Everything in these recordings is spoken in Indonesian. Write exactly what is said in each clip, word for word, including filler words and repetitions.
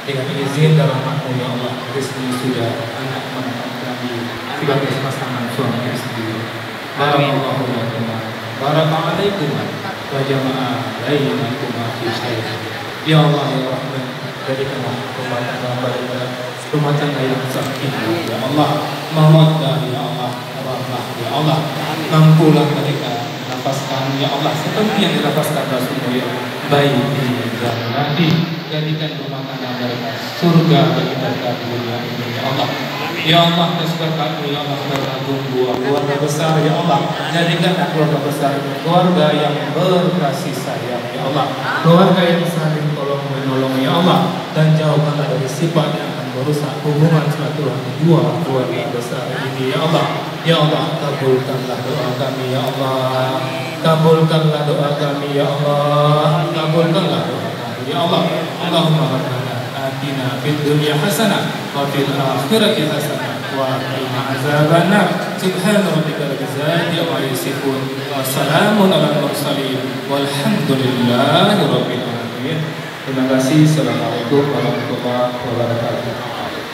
dengan izin dan rahmat-Mu ya Allah, rezeki sudah anak manfaat kami sebagai pasangan suami istri. Barakallahu lakum, barakalaikum wa jama'a bainakum fi khair. Ya Allah ya Rahman, jadikanlah rumah tangga mereka rumah tangga yang sakinah ya Allah, mawaddah ya Allah, rahmah ya Allah. Mampulah mereka menafaskan ya Allah seperti yang dinafaskan Rasulullah ya baik dan nanti. Jadikan rumah tangga mereka surga bagi mereka di dunia ini ya Allah. Ya Allah, kesukaan ya Allah, berkagum buah keluarga besar ya Allah. Jadikanlah keluarga besar keluarga yang berkasih sayang ya Allah, keluarga yang saling tolong menolong ya Allah, dan jauhkanlah dari sifat yang akan merusak hubungan silaturahmi dua keluarga besar ini ya Allah. Ya Allah, kabulkanlah doa kami ya Allah, kabulkanlah doa kami ya Allah, kabulkanlah doa kami ya Allah. Allahumma rabbana atina fid dunya hasanah wa fil akhirati hasanah wa qina azabannar. Subhana rabbika rabbil izzati amma yasifun wa salamun alal mursalin walhamdulillahi rabbil alamin. Terima kasih. Assalamualaikum warahmatullahi wabarakatuh.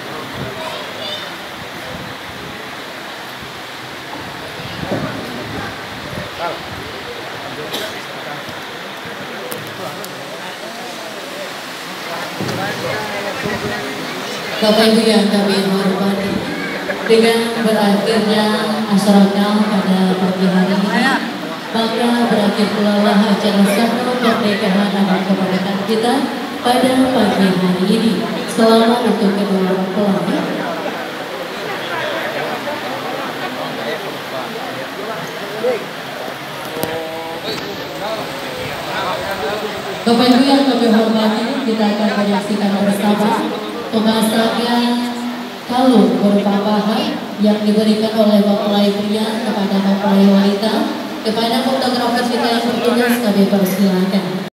Bapak Ibu yang kami hormati, dengan berakhirnya asyarakat pada pagi hari ini, maka berakhir pula acara Sabtu Pernikahan dan Kemerdekaan kita pada pagi hari ini. Selamat untuk kedua mempelai. Bapak Ibu yang kami hormati, kita akan menyaksikan bersama pemasangan kalung berupa bahan yang diberikan oleh mempelai pria kepada mempelai wanita. Kepada fotografer kita yang bertugas kami persilakan.